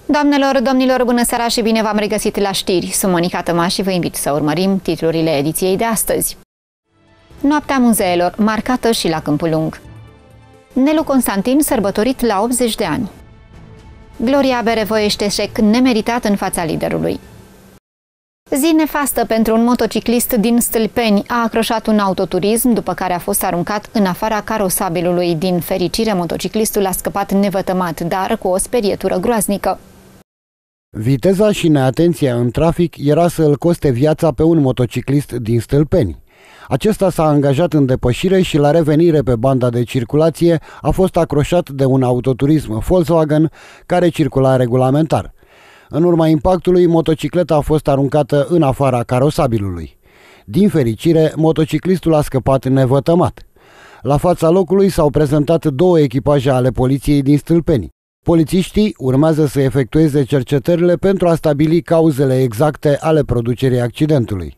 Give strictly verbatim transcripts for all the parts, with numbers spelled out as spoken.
Doamnelor, domnilor, bună seara și bine v-am regăsit la știri. Sunt Monica Tămaș și vă invit să urmărim titlurile ediției de astăzi. Noaptea muzeelor, marcată și la Câmpul Lung. Nelu Constantin sărbătorit la optzeci de ani. Gloria berevoiește eșec nemeritat în fața liderului. Zi nefastă pentru un motociclist din Stâlpeni. A acroșat un autoturism, după care a fost aruncat în afara carosabilului. Din fericire, motociclistul a scăpat nevătămat, dar cu o sperietură groaznică. Viteza și neatenția în trafic era să îl coste viața pe un motociclist din Stâlpeni. Acesta s-a angajat în depășire și la revenire pe banda de circulație a fost acroșat de un autoturism Volkswagen care circula regulamentar. În urma impactului, motocicleta a fost aruncată în afara carosabilului. Din fericire, motociclistul a scăpat nevătămat. La fața locului s-au prezentat două echipaje ale poliției din Stâlpeni. Polițiștii urmează să efectueze cercetările pentru a stabili cauzele exacte ale producerii accidentului.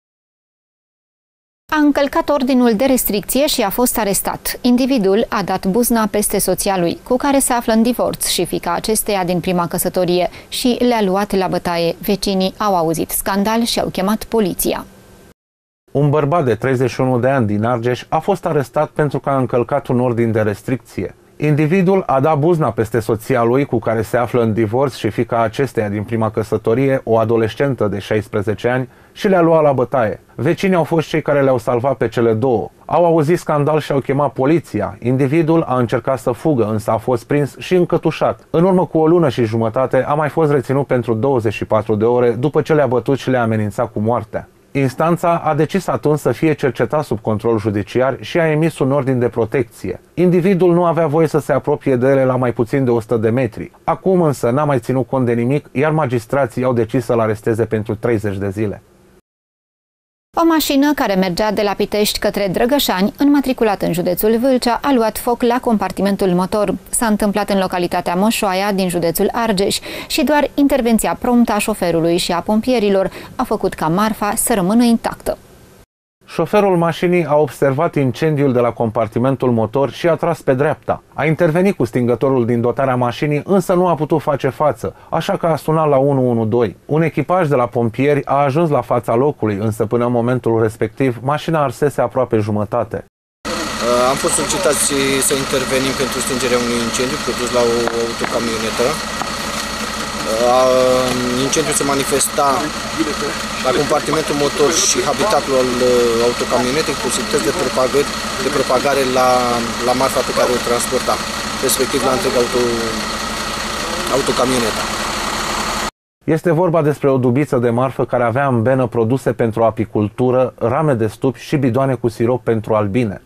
A încălcat ordinul de restricție și a fost arestat. Individul a dat buzna peste soția lui, cu care se află în divorț, și fiica acesteia din prima căsătorie, și le-a luat la bătaie. Vecinii au auzit scandal și au chemat poliția. Un bărbat de treizeci și unu de ani din Argeș a fost arestat pentru că a încălcat un ordin de restricție. Individul a dat buzna peste soția lui, cu care se află în divorț, și fiica acesteia din prima căsătorie, o adolescentă de șaisprezece ani, și le-a luat la bătaie. Vecinii au fost cei care le-au salvat pe cele două. Au auzit scandal și au chemat poliția. Individul a încercat să fugă, însă a fost prins și încătușat. În urmă cu o lună și jumătate a mai fost reținut pentru douăzeci și patru de ore după ce le-a bătut și le-a amenințat cu moartea. Instanța a decis atunci să fie cercetat sub control judiciar și a emis un ordin de protecție. Individul nu avea voie să se apropie de ele la mai puțin de o sută de metri. Acum însă n-a mai ținut cont de nimic, iar magistrații au decis să-l aresteze pentru treizeci de zile. O mașină care mergea de la Pitești către Drăgășani, înmatriculată în județul Vâlcea, a luat foc la compartimentul motor. S-a întâmplat în localitatea Moșoaia, din județul Argeș, și doar intervenția promptă a șoferului și a pompierilor a făcut ca marfa să rămână intactă. Șoferul mașinii a observat incendiul de la compartimentul motor și a tras pe dreapta. A intervenit cu stingătorul din dotarea mașinii, însă nu a putut face față, așa că a sunat la unu unu doi. Un echipaj de la pompieri a ajuns la fața locului, însă până în momentul respectiv, mașina arsese aproape jumătate. Am fost solicitați să intervenim pentru stingerea unui incendiu produs la o autocamionetă. Incendiul se manifesta la compartimentul motor și habitatul al autocamionetei, cu posibilități de propagare, de propagare la, la marfa pe care o transporta, respectiv la întreg auto, autocamioneta. Este vorba despre o dubiță de marfă care avea în benă produse pentru apicultură, rame de stup și bidoane cu sirop pentru albine.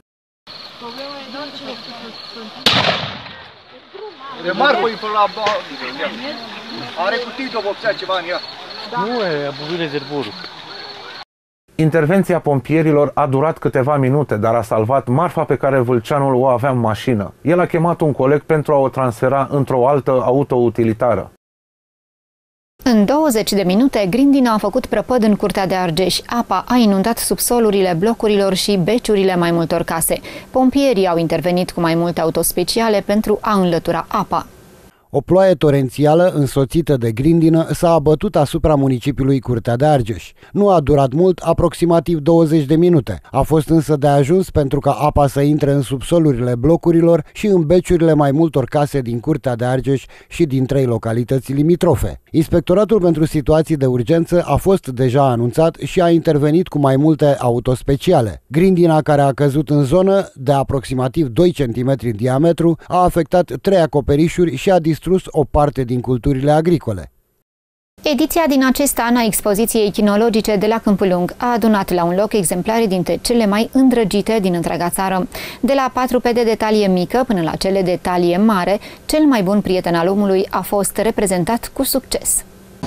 Are cutii de vopsea ceva în ea. Nu, e abuzit rezervorul. Intervenția pompierilor a durat câteva minute, dar a salvat marfa pe care vâlceanul o avea în mașină. El a chemat un coleg pentru a o transfera într-o altă autoutilitară. În douăzeci de minute, grindina a făcut prăpăd în curtea de Argeș. Apa a inundat subsolurile blocurilor și beciurile mai multor case. Pompierii au intervenit cu mai multe autospeciale pentru a înlătura apa. O ploaie torențială însoțită de grindină s-a abătut asupra municipiului Curtea de Argeș. Nu a durat mult, aproximativ douăzeci de minute. A fost însă de ajuns pentru ca apa să intre în subsolurile blocurilor și în beciurile mai multor case din Curtea de Argeș și din trei localități limitrofe. Inspectoratul pentru situații de urgență a fost deja anunțat și a intervenit cu mai multe autospeciale. Grindina, care a căzut în zonă de aproximativ doi centimetri în diametru, a afectat trei acoperișuri și a distrus o parte din culturile agricole. Ediția din acest an a expoziției chinologice de la Câmpul Lung a adunat la un loc exemplare dintre cele mai îndrăgite din întreaga țară. De la patru P de talie mică până la cele de talie mare, cel mai bun prieten al omului a fost reprezentat cu succes.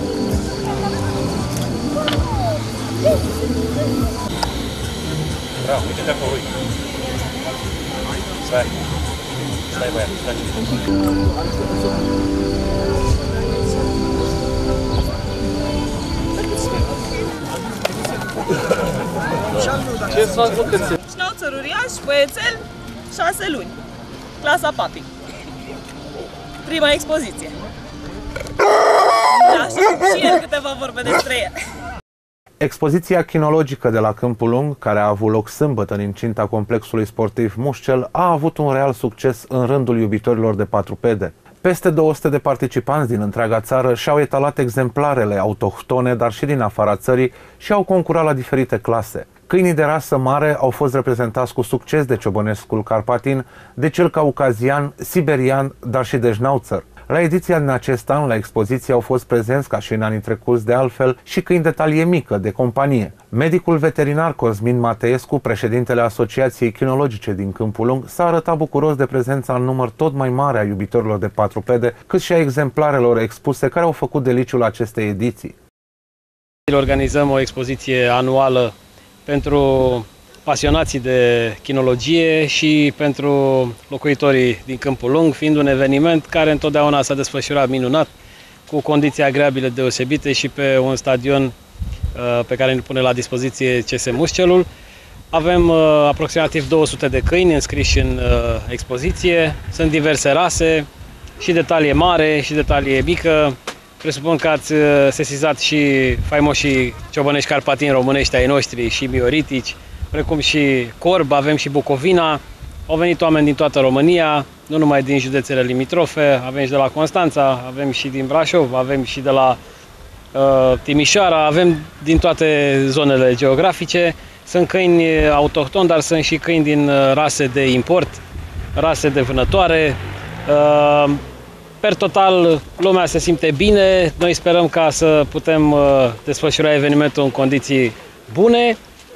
Bravo, uite-te acolo. Stai. Stai, băiat, stai. Ce s-a făcut? Șnauțăr uriaș, băiețel, șase luni. Clasa papi. Prima expoziție. Da, și, și el câteva vorbe despre el. Expoziția kinologică de la Câmpul Lung, care a avut loc sâmbătă în incinta complexului sportiv Mușcel, a avut un real succes în rândul iubitorilor de patrupede. Peste două sute de participanți din întreaga țară și-au etalat exemplarele autohtone, dar și din afara țării, și au concurat la diferite clase. Câinii de rasă mare au fost reprezentați cu succes de ciobănescul carpatin, de cel caucazian, siberian, dar și de șnauțăr. La ediția din acest an, la expoziție, au fost prezenți, ca și în anii trecuți de altfel, și câini de talie mică, de companie. Medicul veterinar Cosmin Mateescu, președintele Asociației Kinologice din Câmpul Lung, s-a arătat bucuros de prezența în număr tot mai mare a iubitorilor de patrupede, cât și a exemplarelor expuse care au făcut deliciul acestei ediții. Organizăm o expoziție anuală pentru pasionații de kinologie și pentru locuitorii din Câmpul Lung, fiind un eveniment care întotdeauna s-a desfășurat minunat, cu condiții agreabile deosebite și pe un stadion uh, pe care ne pune la dispoziție C S Mușcelul. Avem uh, aproximativ două sute de câini înscriși în uh, expoziție, sunt diverse rase, și de talie mare și de talie mică. Presupun că ați sesizat și faimoșii ciobănești carpatini românești ai noștri și mioritici, precum și corb, avem și bucovina. Au venit oameni din toată România, nu numai din județele limitrofe, avem și de la Constanța, avem și din Brașov, avem și de la uh, Timișoara, avem din toate zonele geografice. Sunt câini autohtoni, dar sunt și câini din rase de import, rase de vânătoare. Uh, Per total, lumea se simte bine, noi sperăm ca să putem desfășura evenimentul în condiții bune.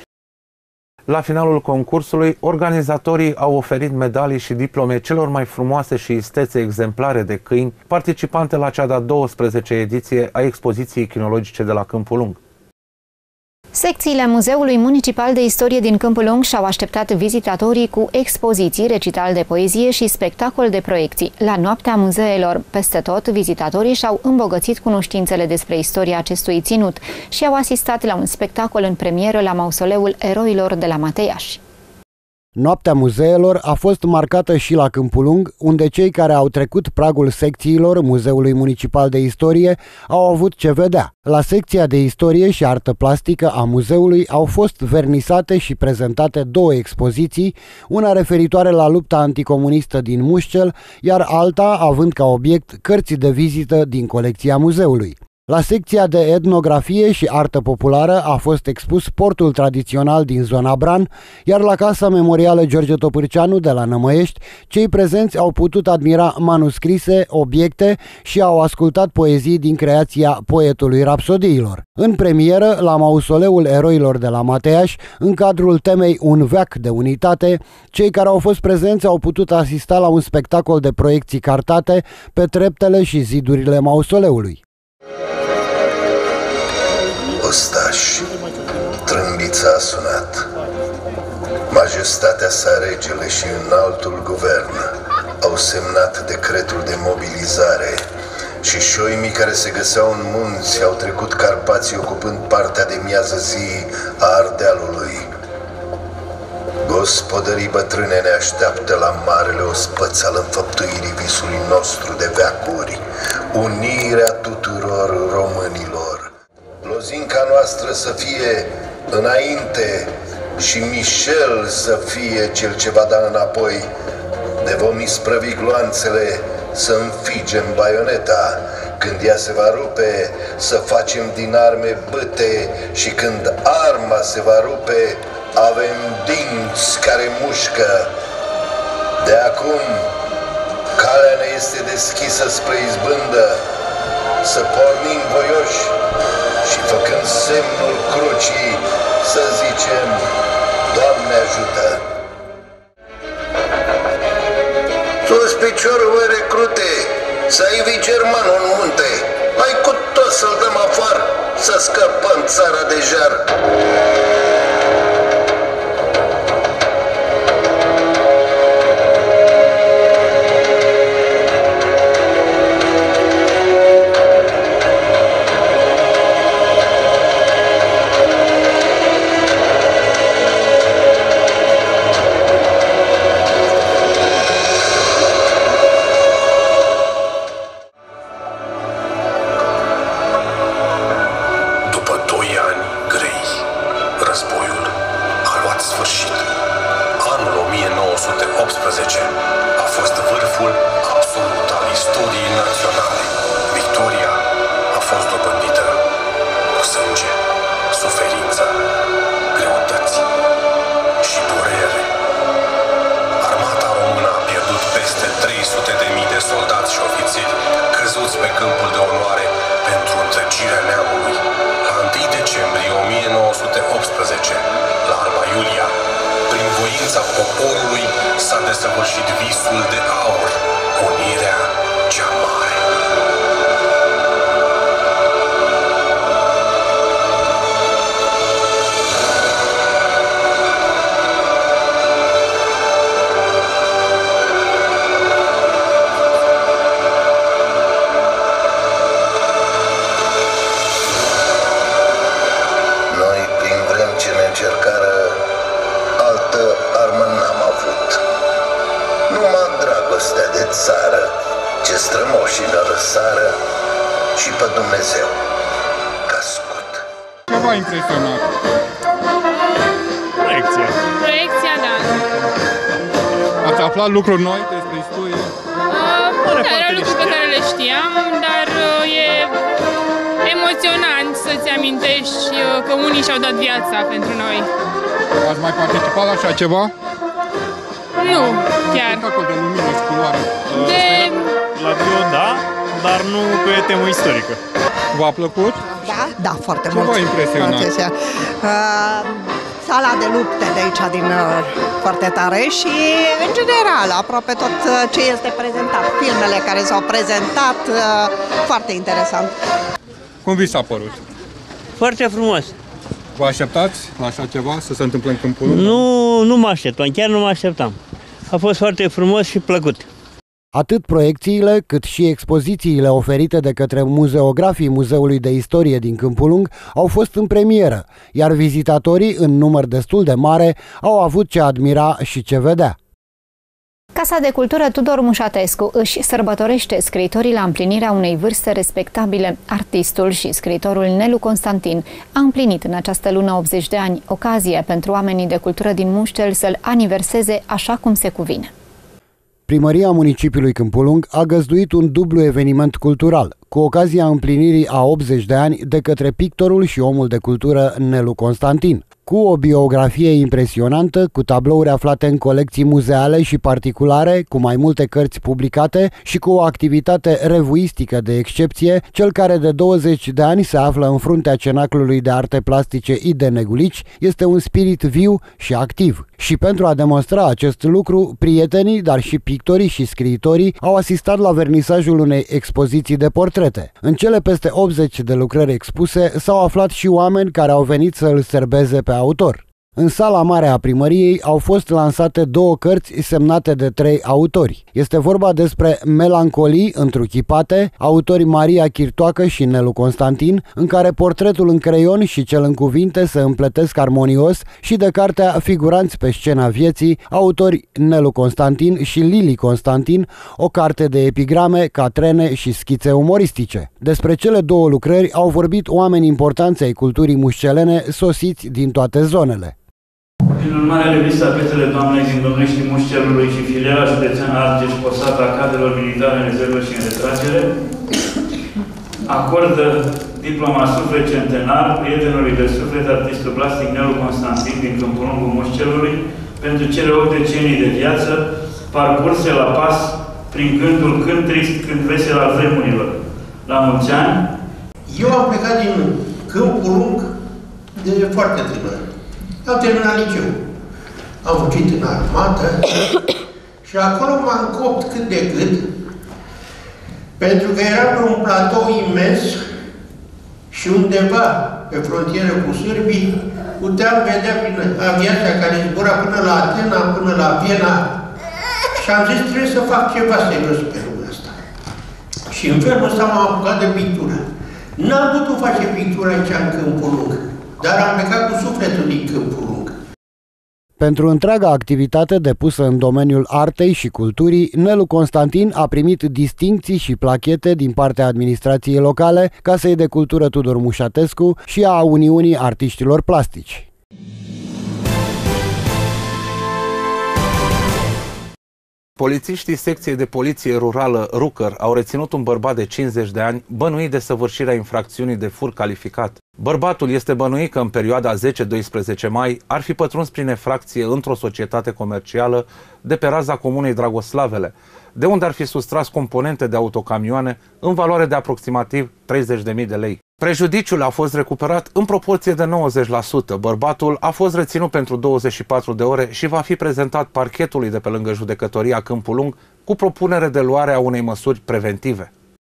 La finalul concursului, organizatorii au oferit medalii și diplome celor mai frumoase și istețe exemplare de câini participante la cea de-a douăsprezecea ediție a expoziției kinologice de la Câmpul Lung. Secțiile Muzeului Municipal de Istorie din Câmpul Lung și-au așteptat vizitatorii cu expoziții, recital de poezie și spectacol de proiecții. La Noaptea Muzeelor, peste tot, vizitatorii și-au îmbogățit cunoștințele despre istoria acestui ținut și au asistat la un spectacol în premieră la Mausoleul Eroilor de la Mateiaș. Noaptea Muzeelor a fost marcată și la Câmpul Lung, unde cei care au trecut pragul secțiilor Muzeului Municipal de Istorie au avut ce vedea. La secția de istorie și artă plastică a muzeului au fost vernisate și prezentate două expoziții, una referitoare la lupta anticomunistă din Mușcel, iar alta având ca obiect cărți de vizită din colecția muzeului. La secția de etnografie și artă populară a fost expus sportul tradițional din zona Bran, iar la Casa Memorială George Topârceanu de la Nămăiești, cei prezenți au putut admira manuscrise, obiecte și au ascultat poezii din creația poetului Rapsodiilor. În premieră, la Mausoleul Eroilor de la Mateiaș, în cadrul temei Un veac de unitate, cei care au fost prezenți au putut asista la un spectacol de proiecții cartate pe treptele și zidurile mausoleului. Ostaș, trâmbița a sunat. Majestatea sa regele și înaltul guvern au semnat decretul de mobilizare și șoimii care se găseau în munți au trecut Carpații ocupând partea de miază zi a Ardealului. Gospodării bătrâne ne așteaptă la marele ospăț al înfăptuirii visului nostru de veacuri, unirea tuturor românilor. Lozinca noastră să fie înainte și Michel să fie cel ce va da înapoi. Ne vom isprăvi gloanțele să înfigem baioneta. Când ea se va rupe, să facem din arme bâte și când arma se va rupe, avem dinți care mușcă. De acum, calea ne este deschisă spre izbândă, să pornim voioși și făcând semnul crucii să zicem, Doamne ajută! Sus piciorul, voi recrute, să invi germanul în munte, hai cu tot să-l dăm afară, să scăpăm țara de jar! optsprezece a fost vârful absolut al istoriei naționale. Victoria a fost dobândită cu sânge, suferință, greutăți și durere. Armata română a pierdut peste trei sute de mii de soldați și ofițeri căzuți pe câmpul de onoare pentru întregirea neamului. La întâi decembrie o mie nouă sute optsprezece, la Alba Iulia, prin voința poporului s-a desăvârșit visul de aur, unirea cea mare. Noi, prin vrem ce ne încercară, altă armă n-am avut. Numai dragostea de țară, ce strămoșii ne răsară și pe Dumnezeu ca scut. Ce v-a impresionat? Proiecția. Proiecția, da. Ați aflat lucruri noi despre istorie? Uh, da, erau lucruri pe care le știam, dar uh, e emoționant să-ți amintești uh, că unii și-au dat viața pentru noi. Ați mai participat la așa ceva? Nu, chiar. Spectacol de lumină și culoare. De... La bio, da, dar nu pe temă istorică. V-a plăcut? Da, da, foarte Ce mult. v-a impresionat? Uh, sala de lupte de aici din uh, foarte tare și, în general, aproape tot uh, ce este prezentat. Filmele care s-au prezentat, uh, foarte interesant. Cum vi s-a părut? Foarte frumos. Vă așteptați la așa ceva să se întâmple în Câmpul Lung? Nu, nu mă așteptam, chiar nu mă așteptam. A fost foarte frumos și plăcut. Atât proiecțiile, cât și expozițiile oferite de către muzeografii Muzeului de Istorie din Câmpul Lung au fost în premieră, iar vizitatorii, în număr destul de mare, au avut ce admira și ce vedea. Casa de Cultură Tudor Mușatescu își sărbătorește scriitorii la împlinirea unei vârste respectabile. Artistul și scriitorul Nelu Constantin a împlinit în această lună optzeci de ani, ocazie pentru oamenii de cultură din Muștel să-l aniverseze așa cum se cuvine. Primăria municipiului Câmpul Lung a găzduit un dublu eveniment cultural, cu ocazia împlinirii a optzeci de ani de către pictorul și omul de cultură Nelu Constantin. Cu o biografie impresionantă, cu tablouri aflate în colecții muzeale și particulare, cu mai multe cărți publicate și cu o activitate revuistică de excepție, cel care de douăzeci de ani se află în fruntea Cenaclului de Arte Plastice I D Negulici este un spirit viu și activ. Și pentru a demonstra acest lucru, prietenii, dar și pictorii și scriitorii au asistat la vernisajul unei expoziții de portrete. În cele peste optzeci de lucrări expuse s-au aflat și oameni care au venit să îl serbeze pe autor. În sala mare a primăriei au fost lansate două cărți semnate de trei autori. Este vorba despre Melancolii întruchipate, autorii Maria Chirtoacă și Nelu Constantin, în care portretul în creion și cel în cuvinte se împletesc armonios, și de cartea Figuranți pe scena vieții, autori Nelu Constantin și Lili Constantin, o carte de epigrame, catrene și schițe umoristice. Despre cele două lucrări au vorbit oameni importanți ai culturii mușcelene sosiți din toate zonele. Prin urmare, revista Petele Doamnei din Domneștii Mușcelului și filiala județeană Argeș, posată a cadrelor militare în rezervă și în retragere, acordă diploma suflet centenar prietenului de suflet, artistul plastic Nelu Constantin din Câmpul Lungul Mușcelului, pentru cele opt decenii de viață parcurse la pas prin gândul cânt trist, cânt vesel al vremurilor. La mulți ani! Eu am plecat din Câmpul Lung de foarte tânăr. Am terminat liceu. Am fugit în armată și acolo m-am copt cât de cât, pentru că era pe un platou imens și undeva pe frontieră cu sârbii puteam vedea prin aviația care zbura până la Atena, până la Viena, și am zis, trebuie să fac ceva serios pe lumea asta. Și în felul ăsta m-am apucat de pictură. N-am putut face pictură aici în Câmpul Lung, dar am plecat cu sufletul din Câmpul Lung. Pentru întreaga activitate depusă în domeniul artei și culturii, Nelu Constantin a primit distincții și plachete din partea administrației locale, Casei de Cultură Tudor Mușatescu și a Uniunii Artiștilor Plastici. Polițiștii secției de poliție rurală Rucăr au reținut un bărbat de cincizeci de ani bănuit de săvârșirea infracțiunii de furt calificat. Bărbatul este bănuit că în perioada zece doisprezece mai ar fi pătruns prin infracție într-o societate comercială de pe raza comunei Dragoslavele, de unde ar fi sustras componente de autocamioane în valoare de aproximativ treizeci de mii de lei. Prejudiciul a fost recuperat în proporție de nouăzeci la sută. Bărbatul a fost reținut pentru douăzeci și patru de ore și va fi prezentat parchetului de pe lângă judecătoria Câmpul Lung cu propunere de luare a unei măsuri preventive.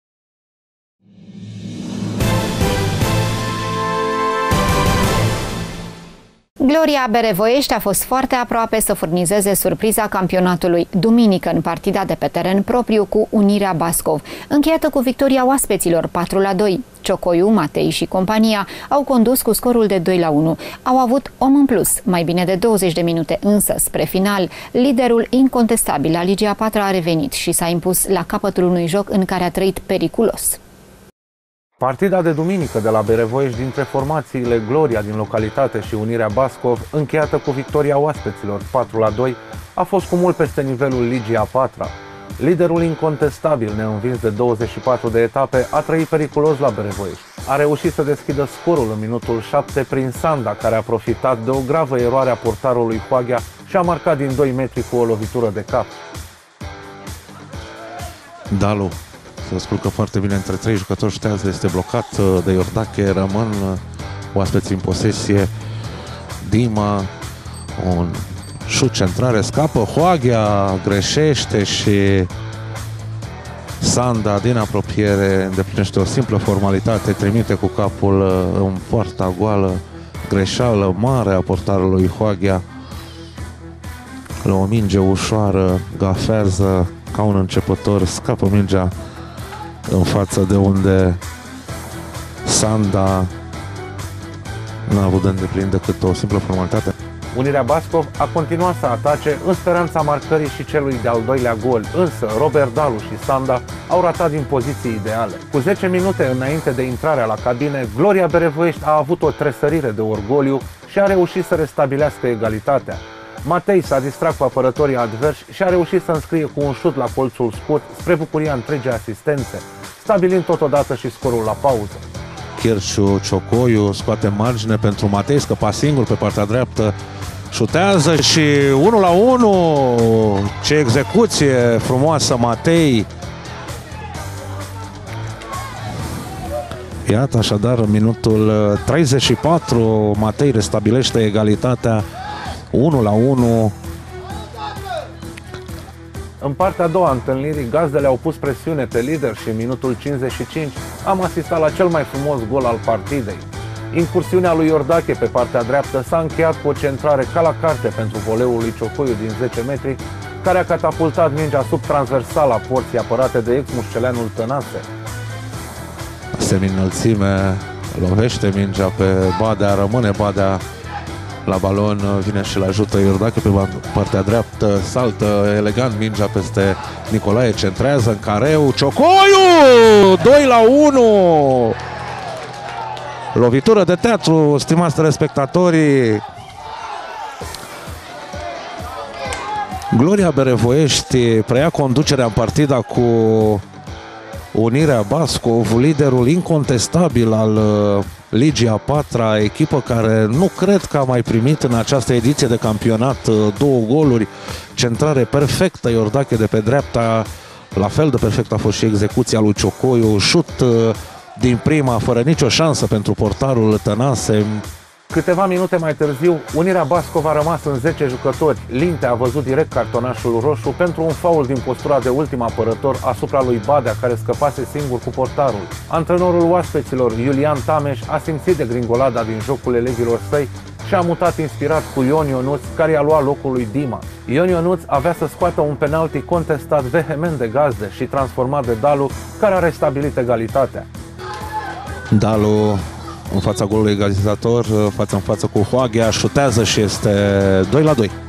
Gloria Berevoiești a fost foarte aproape să furnizeze surpriza campionatului duminică în partida de pe teren propriu cu Unirea Bascov, încheiată cu victoria oaspeților patru la doi. Ciocoiu, Matei și compania au condus cu scorul de doi la unu. Au avut om în plus, mai bine de douăzeci de minute, însă, spre final, liderul incontestabil al Ligii a patra a revenit și s-a impus la capătul unui joc în care a trăit periculos. Partida de duminică de la Berevoiești dintre formațiile Gloria din localitate și Unirea Bascov, încheiată cu victoria oaspeților patru la doi, a fost cu mult peste nivelul Ligii a patra. Liderul incontestabil, neînvins de douăzeci și patru de etape, a trăit periculos la Berevoiești. A reușit să deschidă scorul în minutul șapte prin Sanda, care a profitat de o gravă eroare a portarului Hoaghea și a marcat din doi metri cu o lovitură de cap. Dalu se descurcă foarte bine între trei jucători, șutează, este blocat de Iordache, rămân oaspeții în posesie. Dima, un șut centrare, scapă, Hoaghea greșește și Sanda din apropiere îndeplinește o simplă formalitate, trimite cu capul în poarta goală, greșeală mare a portarului Hoaghea. La o minge ușoară, gafează ca un începător, scapă mingea în față de unde Sanda n-a avut de îndeplinit decât o simplă formalitate. Unirea Bascov a continuat să atace în speranța marcării și celui de-al doilea gol, însă Robert Dalu și Sanda au ratat din poziții ideale. Cu zece minute înainte de intrarea la cabine, Gloria Berevoiești a avut o tresărire de orgoliu și a reușit să restabilească egalitatea. Matei s-a distrat cu apărătorii adversi și a reușit să înscrie cu un șut la colțul scurt spre bucuria întregii asistențe, stabilind totodată și scorul la pauză. Chirciu Ciocoiu scoate margine pentru Matei, scăpa singur pe partea dreaptă, șutează și unu la unu. Ce execuție frumoasă, Matei! Iată așadar, în minutul treizeci și patru, Matei restabilește egalitatea unu la unu. În partea a doua a întâlnirii, gazdele au pus presiune pe lider și în minutul cincizeci și cinci am asistat la cel mai frumos gol al partidei. Incursiunea lui Iordache pe partea dreaptă s-a încheiat cu o centrare ca la carte pentru voleul lui Ciocoiu din zece metri, care a catapultat mingea sub transversala porții apărate de ex-mușceleanul Tănase. Semi-înălțime, lovește mingea pe Badea, rămâne Badea la balon, vine și-l ajută Iordache pe partea dreaptă, saltă elegant mingea peste Nicolae, centrează în careu, Ciocoiu! doi la unu! Lovitură de teatru, stimați telespectatorii. Gloria Berevoiești preia conducerea în partida cu Unirea Bascov, liderul incontestabil al Ligii a patra, echipă care nu cred că a mai primit în această ediție de campionat două goluri, centrare perfectă, Iordache de pe dreapta, la fel de perfect a fost și execuția lui Ciocoiu, șut din prima, fără nicio șansă pentru portarul Tănase. Câteva minute mai târziu, Unirea Bascov a rămas în zece jucători. Linte a văzut direct cartonașul roșu pentru un faul din postura de ultim apărător asupra lui Badea, care scăpase singur cu portarul. Antrenorul oaspeților, Iulian Tameș, a simțit de gringolada din jocul elevilor săi și a mutat inspirat cu Ion Ionuț, care i-a luat locul lui Dima. Ion Ionuț avea să scoată un penalti contestat vehement de gazde și transformat de Dalu, care a restabilit egalitatea. Dalu în fața golului egalizator, față în față cu Hoaghea, șutează și este doi la doi.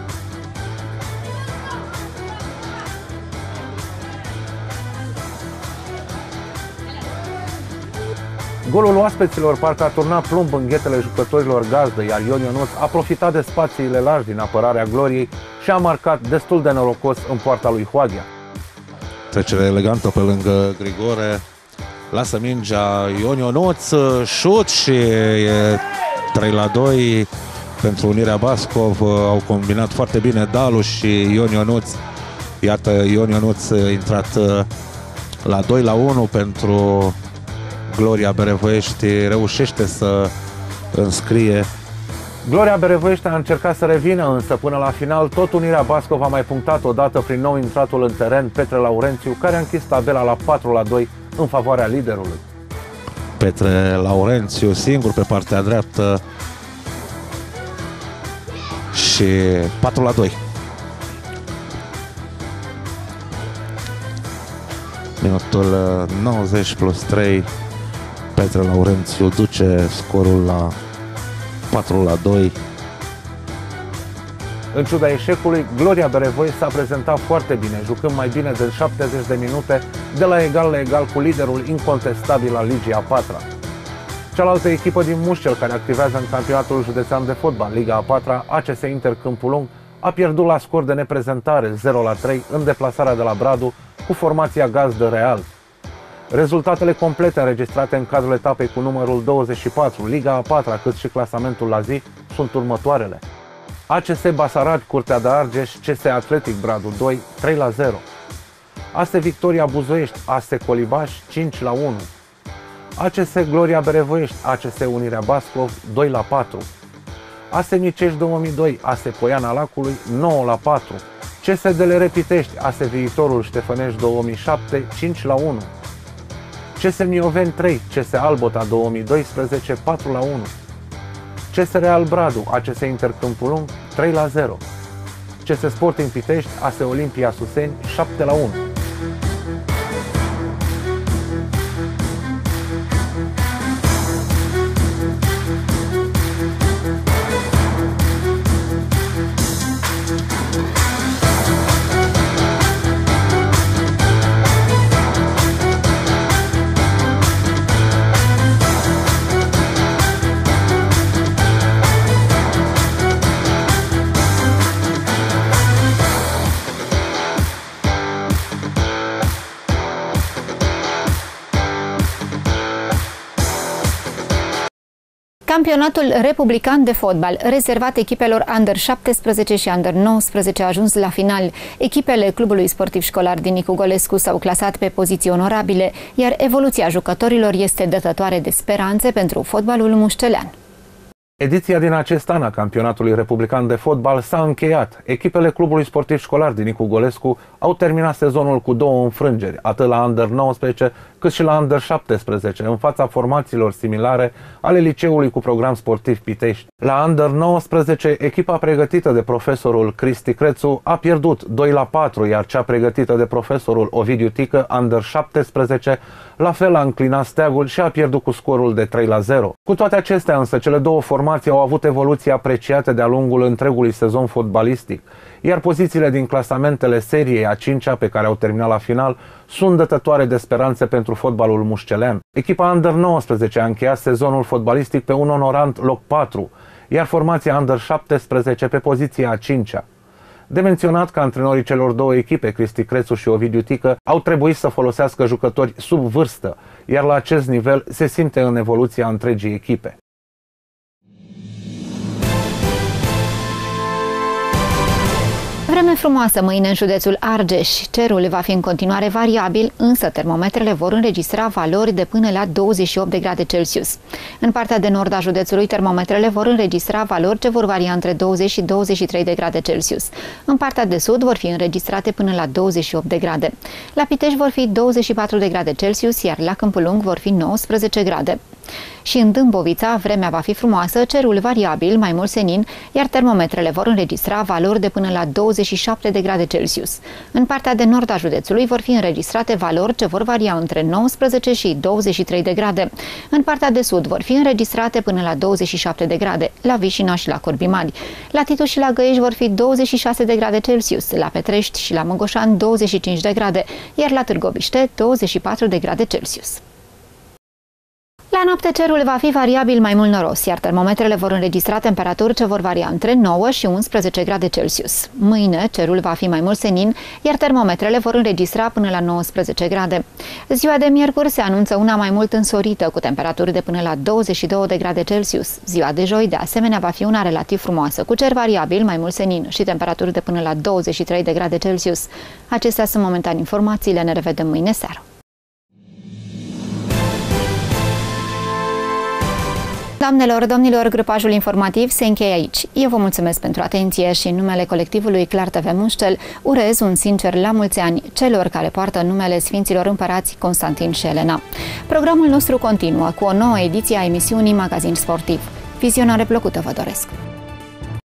Golul oaspeților parcă a turnat plumb în ghetele jucătorilor gazdă, iar Ion Ionuț a profitat de spațiile largi din apărarea Gloriei și și a marcat destul de norocos în poarta lui Hoaghea. Trecere elegantă pe lângă Grigore, lasă mingea Ion Ionuț, șut și e trei la doi pentru Unirea Bascov. Au combinat foarte bine Dalu și Ion Ionuț. Iată, Ion Ionuț a intrat la doi la unu pentru Gloria Berevoiești, reușește să înscrie. Gloria Berevoiești a încercat să revină, însă până la final tot Unirea Bascov a mai punctat odată prin nou intratul în teren, Petre Laurențiu, care a închis tabela la patru la doi în favoarea liderului. Petre Laurențiu singur pe partea dreaptă și patru la doi. Minutul nouăzeci plus trei, Petre Laurențiu duce scorul la patru la doi. În ciuda eșecului, Gloria Berevoiești s-a prezentat foarte bine, jucând mai bine de șaptezeci de minute de la egal la egal cu liderul incontestabil al Ligii a patra. Cealaltă echipă din Mușcel, care activează în campionatul județean de fotbal, Liga a patra, A C S Inter Câmpul Lung, a pierdut la scor de neprezentare zero la trei în deplasarea de la Bradu cu formația gazdă Real. Rezultatele complete înregistrate în cadrul etapei cu numărul douăzeci și patru, Liga a patra, cât și clasamentul la zi, sunt următoarele. A C S Basarab, Curtea de Argeș, C S Atletic Bradu doi, trei la zero. A S Victoria Buzoiești, A S Colibaș, cinci la unu. A C S Gloria Berevoiești, A C S Unirea Bascov, doi la patru. A S Micești două mii doi, A S Poiana Lacului, nouă la patru. C S D L R Pitești, A S Viitorul Ștefănești două mii șapte, cinci la unu. C S Mioveni trei, C S Albota două mii doisprezece, patru la unu. C S Real Bradu, A C S Inter Câmpul Lung, trei la zero. C S Sporting Pitești, A S Olimpia Suseni, șapte la unu. Campionatul republican de fotbal, rezervat echipelor Under șaptesprezece și Under nouăsprezece, a ajuns la final. Echipele clubului sportiv școlar din Nicu Golescu s-au clasat pe poziții onorabile, iar evoluția jucătorilor este dătătoare de speranțe pentru fotbalul mușcelean. Ediția din acest an a campionatului republican de fotbal s-a încheiat. Echipele clubului sportiv școlar din Nicu Golescu au terminat sezonul cu două înfrângeri, atât la Under nouăsprezece cât și la Under șaptesprezece, în fața formațiilor similare ale liceului cu program sportiv Pitești. La Under nouăsprezece, echipa pregătită de profesorul Cristi Crețu a pierdut doi la patru, iar cea pregătită de profesorul Ovidiu Tică, Under șaptesprezece, la fel a înclinat steagul și a pierdut cu scorul de trei la zero. Cu toate acestea însă, cele două formații au avut evoluții apreciate de-a lungul întregului sezon fotbalistic, iar pozițiile din clasamentele seriei a cincea pe care au terminat la final sunt dătătoare de speranțe pentru fotbalul mușcelean. Echipa Under nouăsprezece a încheiat sezonul fotbalistic pe un onorant loc patru, iar formația Under șaptesprezece pe poziția a cincea. De menționat că antrenorii celor două echipe, Cristi Crețu și Ovidiu Tică, au trebuit să folosească jucători sub vârstă, iar la acest nivel se simte în evoluția întregii echipe. Vreme frumoasă mâine în județul Argeș. Cerul va fi în continuare variabil, însă termometrele vor înregistra valori de până la douăzeci și opt de grade Celsius. În partea de nord a județului, termometrele vor înregistra valori ce vor varia între douăzeci și douăzeci și trei de grade Celsius. În partea de sud vor fi înregistrate până la douăzeci și opt de grade. La Pitești vor fi douăzeci și patru de grade Celsius, iar la Câmpul Lung vor fi nouăsprezece grade. Și în Dâmbovița, vremea va fi frumoasă, cerul variabil, mai mult senin, iar termometrele vor înregistra valori de până la douăzeci și șapte de grade Celsius. În partea de nord a județului vor fi înregistrate valori ce vor varia între nouăsprezece și douăzeci și trei de grade. În partea de sud vor fi înregistrate până la douăzeci și șapte de grade, la Vișina și la Corbi Mari. La Titu și la Găiești vor fi douăzeci și șase de grade Celsius, la Petrești și la Măgoșan douăzeci și cinci de grade, iar la Târgoviște douăzeci și patru de grade Celsius. La noapte cerul va fi variabil mai mult noros, iar termometrele vor înregistra temperaturi ce vor varia între nouă și unsprezece grade Celsius. Mâine cerul va fi mai mult senin, iar termometrele vor înregistra până la nouăsprezece grade. Ziua de miercuri se anunță una mai mult însorită, cu temperaturi de până la douăzeci și două de grade Celsius. Ziua de joi, de asemenea, va fi una relativ frumoasă, cu cer variabil mai mult senin și temperaturi de până la douăzeci și trei de grade Celsius. Acestea sunt momentan informațiile, ne revedem mâine seară. Doamnelor, domnilor, grupajul informativ se încheie aici. Eu vă mulțumesc pentru atenție și în numele colectivului Clar T V Mușcel urez un sincer la mulți ani celor care poartă numele Sfinților Împărați Constantin și Elena. Programul nostru continuă cu o nouă ediție a emisiunii Magazin Sportiv. Vizionare plăcută vă doresc!